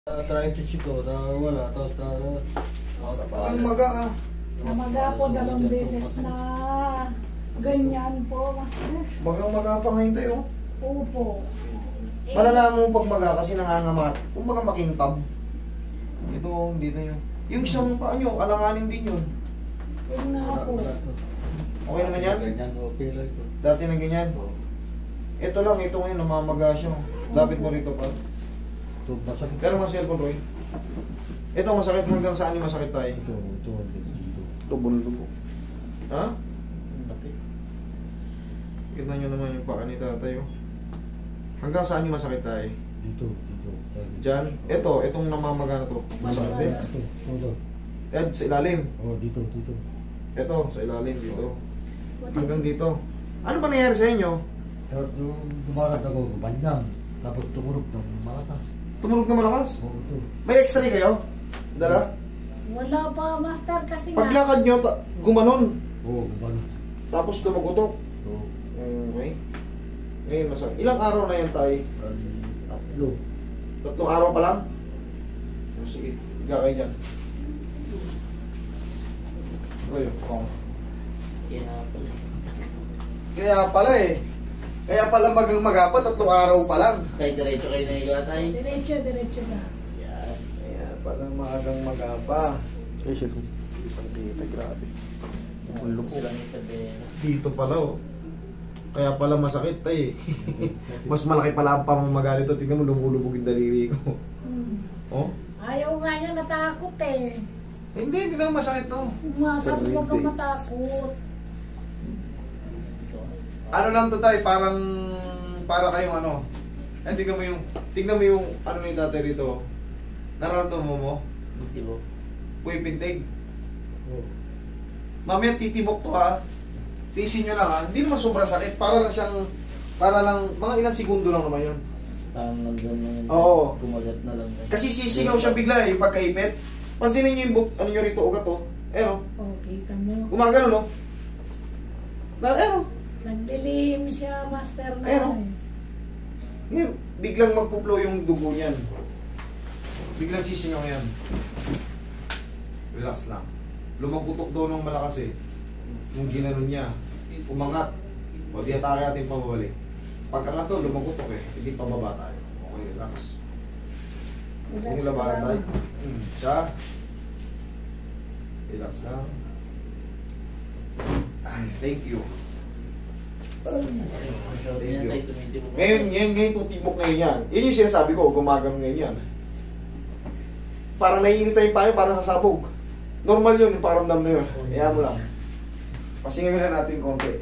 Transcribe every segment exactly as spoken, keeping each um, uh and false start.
Arthritis ito, na wala, tapos na, ang maga ka. Namaga po dalawang beses na ganyan po, master. Magang maga pa ngayon tayo. Opo. Eh, Malalaman mo pag maga kasi nangangamat. Kung baga makintab. Ito, dito yun. Yung isang paa nyo, alanganin din yun. yun nga po. Okay naman yan? ganyan, okay lang ito. Dati na ganyan. Oo. Ito lang, ito ngayon, namamaga siya. Lapit mo rito pa. Ito, masakit. Pero mga cellphone, Roy. Ito, masakit hanggang saan yung masakit tayo? Ito, ito, ito, ito. Ito, bulo-bulo. Ha? Kita nyo naman yung paa ni tatay, oh. Hanggang saan yung masakit tayo? Dito, dito. Diyan. Ito, itong namamaga na to. Masakit din. Ito, ito, ito. Ed, sa ilalim. Oh, dito, dito. Ito, sa ilalim dito. Hanggang dito. Ano ba nangyari sa inyo? Tapos nung dumarat ako, banyang. Tapos tumurog ng malakas. Tumunog na malakas? Oo, ito. May x-ray kayo? Dala? Wala pa, master, kasi nga. Paglakad nyo, ta- gumanon. Oo, gumano. Tapos tumugutok. Oo. Okay. Ngayon, masakit. Ilang araw na yan tayo? Bali, tatlo. Tatlong araw pa lang? Oh, sige, higa kayo dyan. Ay, oh. Kaya pala. Kaya pala eh. Kaya pala magang magapat, tatlong araw pa lang. Kahit diretso kayo na higa tayo. Diretso, diretso na. Yan. Kaya pala maagang magapa. Eh, siya kung dito, grabe. Ulo ko lang yung sabihin. Dito pala oh. Kaya pala masakit eh. Mas malaki pala ang pamamaga nito. Tingnan mo, lumulubog yung daliri ko. Hmm. Oh? Ayaw nga niya, natakot eh. Hindi, hindi naman masakit to. Masabi mo kang matakot. Ano lang to tayo, parang para kayong ano. Eh, tingnan mo yung, tingnan mo yung ano yung tatay rito. Nararamdaman mo mo? Di ba? Uy, pintig. Oo. Mamaya titibok to ha. Tiisin nyo lang ha. Hindi naman sobrang sakit. Para lang siyang, para lang, mga ilang segundo lang naman yun. Parang nandun na yun. Oo. Kumagat na lang. Kasi sisigaw siya bigla eh, yung pagkaipit. Pansinin nyo yung buk, ano nyo rito, ugat to. Eh no? Oh, kita mo. Gumagano no? Na, eh no? Nagdilim siya, master na. Ayun, oh. Ngayon, biglang magpuplo yung dugo niyan. Biglang sisingaw yan. Relax lang. Lumagutok daw ng malakas eh. Nung ginanon niya, umangat. O di atake natin pababalik. Pagkangat to, lumagutok eh. Hindi pababa tayo. Okay, relax. Relax Kung labanan ka tayo. lang. Hmm, isa. Relax lang. Ah, thank you. Sabi Thank niya you. tayo tumitibok. Ngayon, ngayon, ngayon, tutibok ngayon yan. Yun yung sinasabi ko, gumagano ngayon yan. Parang naiinit tayo payo, parang sasabog. Normal yun, yung paramdam na yun. Kaya mo lang. Pasingin na natin konti.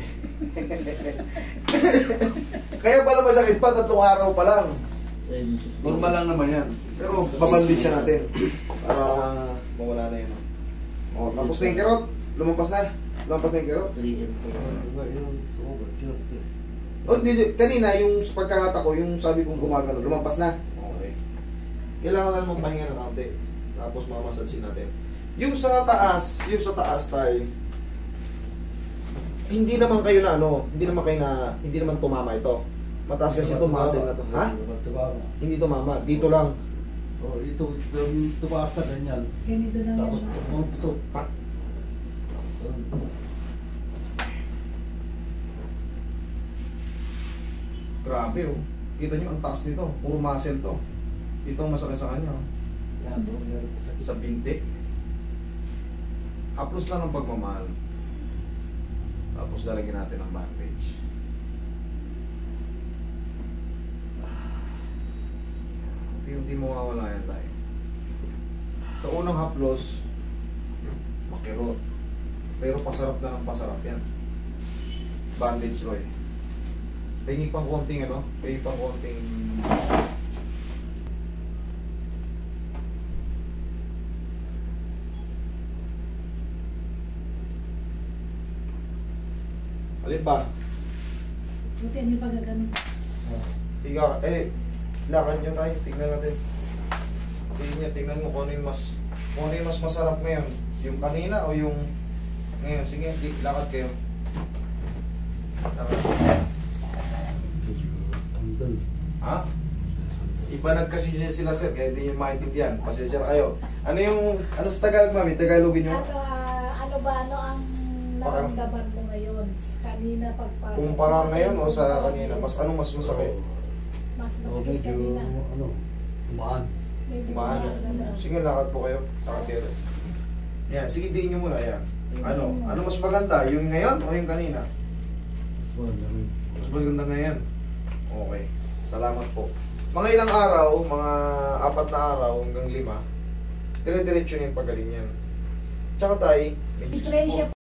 Kaya pala masakit pa, tatlong araw pa lang. Normal lang naman yan. Pero babandit siya natin. Para mawala na yun. O, tapos na yung kerot. Lumampas na. Lumampas na yung kerot. three M po. Diba, yung sugat, yun. O, hindi, di- kanina, yung sa pagkangata ko, yung sabi kong gumagano, lumampas na. Okay. Kailangan lang mong pahinga ng kaunti. Tapos mamasalsin natin. Yung sa taas, yung sa taas tayo, hindi naman kayo na ano, hindi naman kayo na, hindi naman tumama ito. Mataas kasi ito, muscle na to. Ha? Tumama. Hindi tumama. Dito lang. Oh, ito, yung tumaas na ganyan. Ganito na Tapos, yan, master. oh, ito, pak. Grabe oh. Kita nyo, ang taas nito. Puro muscle to. Ito ang masakit sa kanya. oh. Yan, oh, yan, sakit. Sa binti. Haplos lang ng pagmamahal. Tapos lalagyan natin ng bandage. Unti-unti mawawala yan tayo. Sa unang haplos, makirot. Pero pasarap na ng pasarap yan. Bandage, Roy. Pahingi pang konting ano, pahingi pang konting alin pa? Buti ano yung pagagano. Tiga, eh, lakad nyo tayo, tingnan natin. Tingnan nyo, tingnan mo kung ano yung mas, kung ano yung mas masarap ngayon. Yung kanina o yung ngayon. Sige, di, lakad kayo. Lakad. Tanggal. Ha? Iba nagkasi sila sir, kaya hindi nyo maintindihan. Pasensya na kayo. Ano yung, ano sa Tagalog mami? Tagalogin nyo? Ano, ah, ano ba, ano ang Parang- naramdaman mo ngayon? Kanina pagpasok. Kumpara mo, ngayon o sa ano, kanina? Mas ano mas masakit? Mas So, masakit medyo, kanina. ano, umaan. Medyo Umahan. umahan na. Sige, lakad po kayo. Nakatira. Yan, sige, diin nyo muna. Yan. Ano? Ano mas maganda? Yung ngayon o yung kanina? Wala na rin. Mas maganda ngayon. Okay. Salamat po. Mga ilang araw, mga apat na araw hanggang lima, dire-diretso na yung pagaling yan. Tsaka tayo, medyo I-try siya